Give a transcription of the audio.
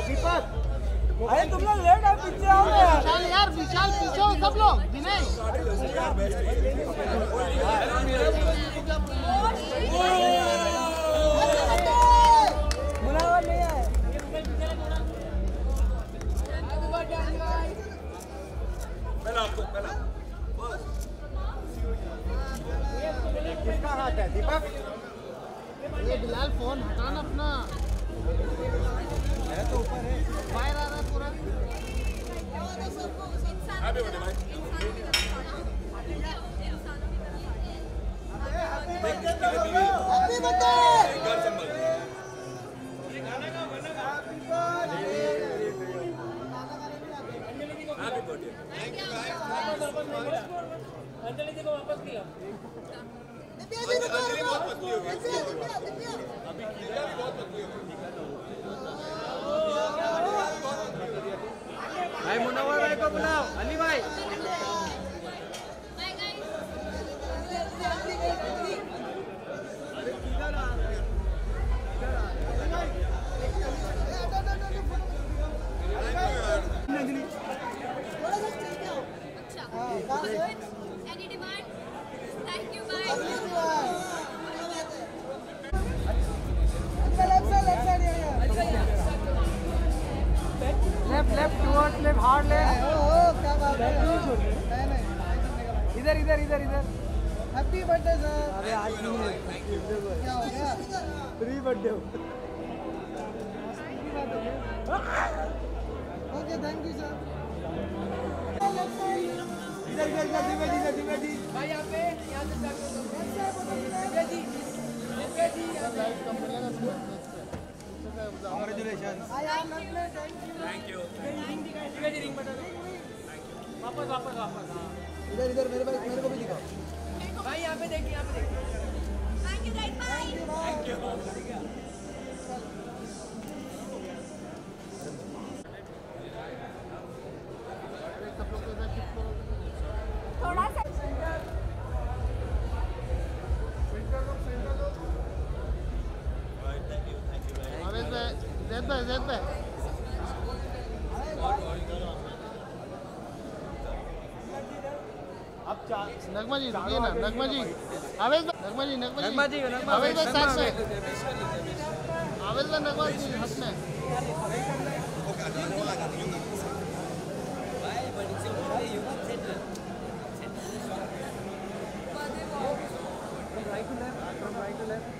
अरे तुम लोग लेट है, पीछे आओ विशाल यार, विशाल पीछे हो सब लोग। विनय मुनावर नहीं है। किसका हाथ है दीपक? ये बिलाल फोन हटाना अपना, है तो ऊपर है, बाहर आ रहा है पूरा। अंजलि जी को वापस किया। भाई मुनव्वर भाई को बुलाओ, अली भाई। Any demand? Thank you, bye. Left towards left, hard left. क्या बात है? नहीं, इधर इधर इधर इधर। Happy birthday sir. अरे आज नहीं है, क्या हो गया? Free birthday. Okay, thank you sir. इधर इधर इधर दिव्या जी, इधर दिव्या जी। भाई यहाँ पे, यहाँ से Divya ji, Divya ji Congratulations. Thank you. Divya ji ring बता दो। वापस वापस वापस। हाँ इधर इधर मेरे को भी दिखाओ। भाई यहाँ पे देखिए, यहाँ पे देखिए। Thank you, guys. Bye. Thank you. थोड़ा सा ज़ैद भाई नगमा जी रुकिए ना, नगमा जी, आवेश नगमा जी, नगमा जी, आवेश भाई साथ से, आवेश भाई नगमा जी हाथ में। Right to left, from right to left.